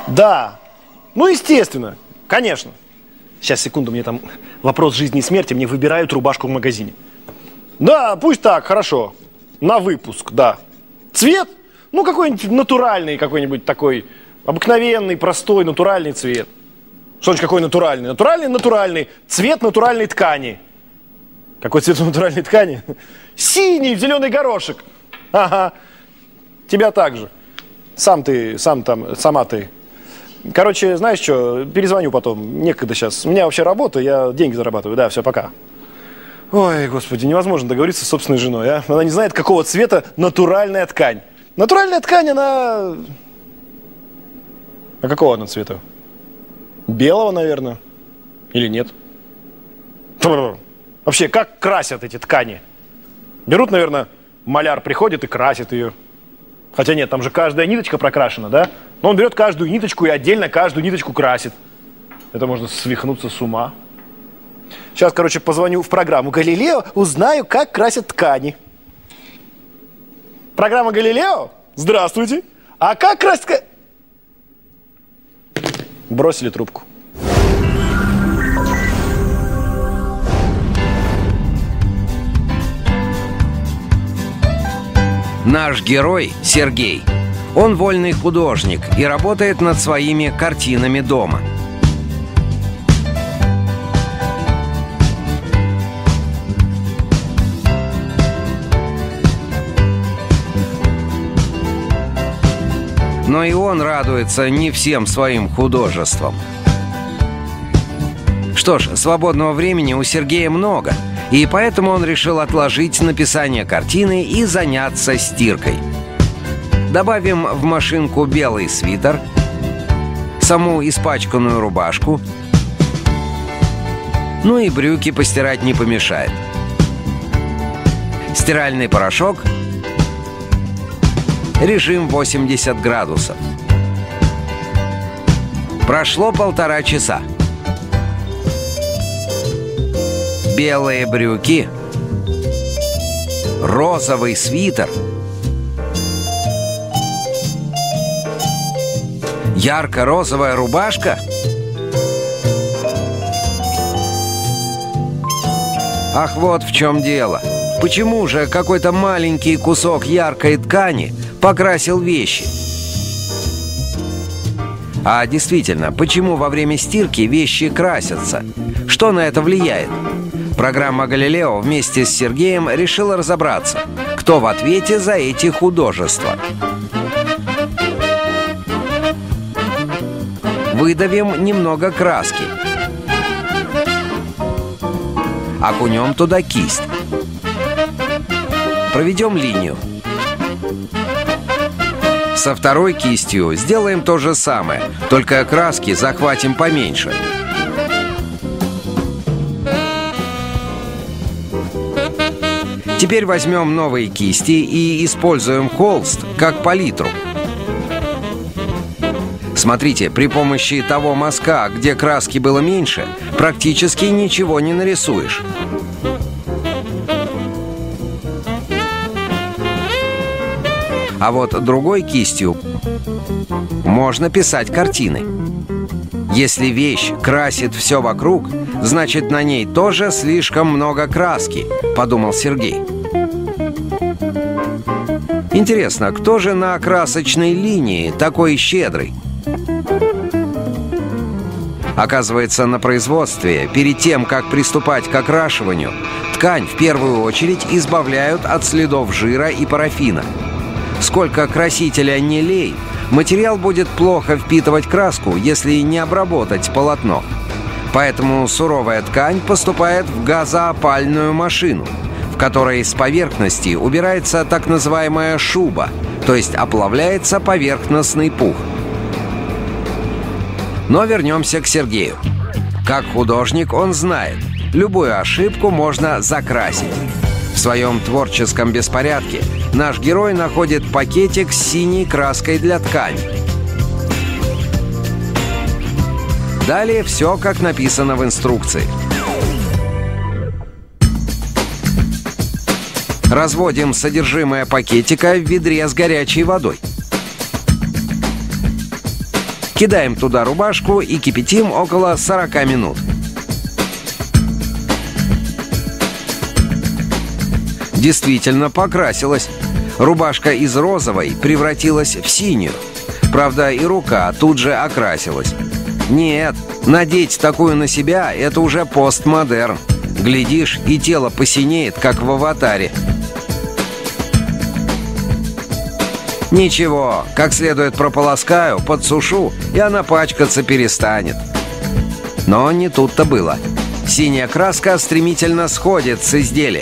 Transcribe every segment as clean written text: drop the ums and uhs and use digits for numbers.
Да. Ну, естественно. Конечно. Сейчас, секунду, мне там вопрос жизни и смерти. Мне выбирают рубашку в магазине. Да, пусть так, хорошо. На выпуск, да. Цвет? Ну, какой-нибудь натуральный, какой-нибудь такой обыкновенный, простой, натуральный цвет. Что значит какой натуральный? Натуральный. Цвет натуральной ткани. Какой цвет натуральной ткани? Синий, в зеленый горошек. Ага. Тебя также. Сама ты. Короче, знаешь что, перезвоню потом. Некогда сейчас. У меня вообще работа, я деньги зарабатываю. Да, все, пока. Ой, господи, невозможно договориться с собственной женой, а? Она не знает, какого цвета натуральная ткань. Натуральная ткань, она... А какого она цвета? Белого, наверное. Или нет? Вообще, как красят эти ткани? Берут, наверное, маляр приходит и красит ее. Хотя нет, там же каждая ниточка прокрашена, да? Но он берет каждую ниточку и отдельно каждую ниточку красит. Это можно свихнуться с ума. Сейчас, короче, позвоню в программу «Галилео», узнаю, как красят ткани. Программа «Галилео»? Здравствуйте. А как красят... Бросили трубку. Наш герой Сергей. Он вольный художник и работает над своими картинами дома. Но и он радуется не всем своим художеством. Что ж, свободного времени у Сергея много, и поэтому он решил отложить написание картины и заняться стиркой. Добавим в машинку белый свитер, саму испачканную рубашку, ну и брюки постирать не помешает. Стиральный порошок, режим 80 градусов. Прошло 1,5 часа. Белые брюки, розовый свитер, ярко-розовая рубашка. Ах, вот в чем дело. Почему же какой-то маленький кусок яркой ткани покрасил вещи? А действительно, почему во время стирки вещи красятся? Что на это влияет? Программа «Галилео» вместе с Сергеем решила разобраться, кто в ответе за эти художества. Выдавим немного краски. Окунем туда кисть. Проведем линию. Со второй кистью сделаем то же самое, только краски захватим поменьше. Теперь возьмем новые кисти и используем холст как палитру. Смотрите, при помощи того мазка, где краски было меньше, практически ничего не нарисуешь. А вот другой кистью можно писать картины. Если вещь красит все вокруг, значит, на ней тоже слишком много краски, подумал Сергей. Интересно, кто же на красочной линии такой щедрый? Оказывается, на производстве, перед тем, как приступать к окрашиванию, ткань в первую очередь избавляют от следов жира и парафина. Сколько красителя не лей, материал будет плохо впитывать краску, если не обработать полотно. Поэтому суровая ткань поступает в газоопальную машину, в которой с поверхности убирается так называемая шуба, то есть оплавляется поверхностный пух. Но вернемся к Сергею. Как художник он знает, любую ошибку можно закрасить. В своем творческом беспорядке наш герой находит пакетик с синей краской для ткани. Далее все, как написано в инструкции. Разводим содержимое пакетика в ведре с горячей водой. Кидаем туда рубашку и кипятим около 40 минут. Действительно покрасилась. Рубашка из розовой превратилась в синюю. Правда, и рука тут же окрасилась. Нет, надеть такую на себя — это уже постмодерн. Глядишь, и тело посинеет, как в «Аватаре». Ничего, как следует прополоскаю, подсушу, и она пачкаться перестанет. Но не тут-то было. Синяя краска стремительно сходит с изделия.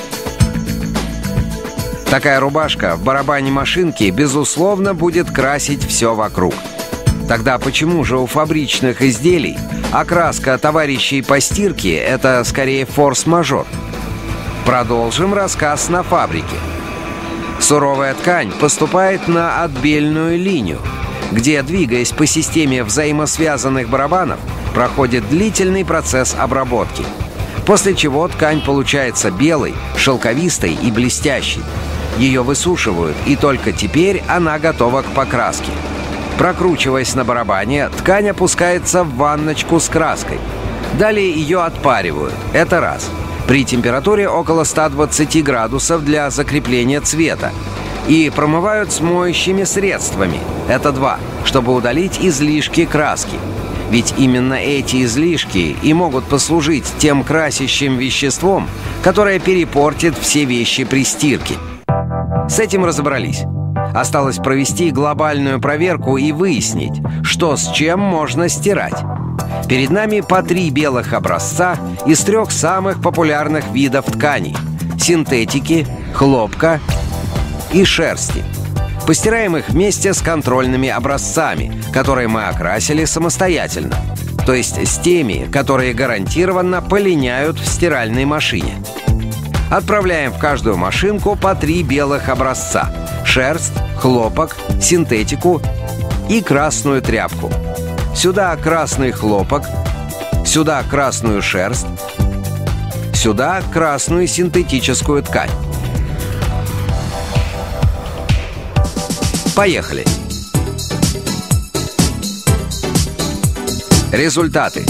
Такая рубашка в барабане машинки, безусловно, будет красить все вокруг. Тогда почему же у фабричных изделий окраска товарищей по стирке — это скорее форс-мажор? Продолжим рассказ на фабрике. Суровая ткань поступает на отбельную линию, где, двигаясь по системе взаимосвязанных барабанов, проходит длительный процесс обработки, после чего ткань получается белой, шелковистой и блестящей. Ее высушивают, и только теперь она готова к покраске. Прокручиваясь на барабане, ткань опускается в ванночку с краской. Далее ее отпаривают. Это раз. При температуре около 120 градусов для закрепления цвета. И промывают с моющими средствами. Это два. Чтобы удалить излишки краски. Ведь именно эти излишки и могут послужить тем красящим веществом, которое перепортит все вещи при стирке. С этим разобрались. Осталось провести глобальную проверку и выяснить, что с чем можно стирать. Перед нами по 3 белых образца из 3 самых популярных видов тканей — синтетики, хлопка и шерсти. Постираем их вместе с контрольными образцами, которые мы окрасили самостоятельно. То есть с теми, которые гарантированно полиняют в стиральной машине. Отправляем в каждую машинку по 3 белых образца — шерсть, хлопок, синтетику и красную тряпку. Сюда красный хлопок, сюда красную шерсть, сюда красную синтетическую ткань. Поехали! Результаты.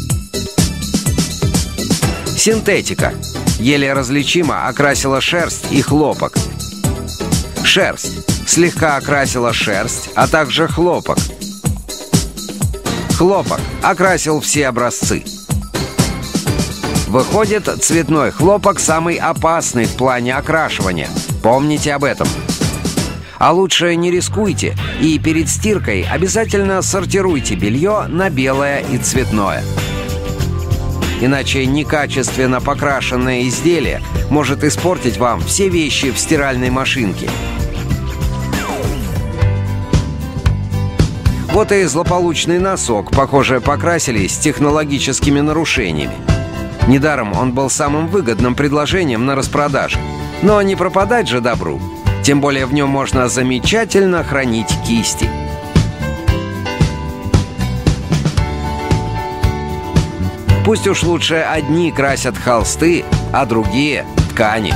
Синтетика еле различимо окрасила шерсть и хлопок. Шерсть слегка окрасила шерсть, а также хлопок. Хлопок окрасил все образцы. Выходит, цветной хлопок самый опасный в плане окрашивания. Помните об этом. А лучше не рискуйте и перед стиркой обязательно сортируйте белье на белое и цветное. Иначе некачественно покрашенное изделие может испортить вам все вещи в стиральной машинке. Вот и злополучный носок, похоже, покрасили с технологическими нарушениями. Недаром он был самым выгодным предложением на распродаже. Но не пропадать же добру. Тем более в нем можно замечательно хранить кисти. Пусть уж лучше одни красят холсты, а другие — ткани.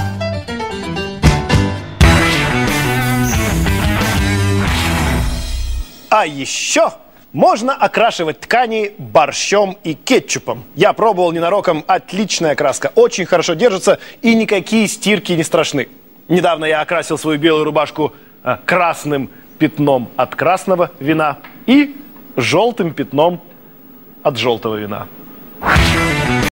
А еще можно окрашивать ткани борщом и кетчупом. Я пробовал ненароком, отличная краска, очень хорошо держится и никакие стирки не страшны. Недавно я окрасил свою белую рубашку красным пятном от красного вина и желтым пятном от желтого вина.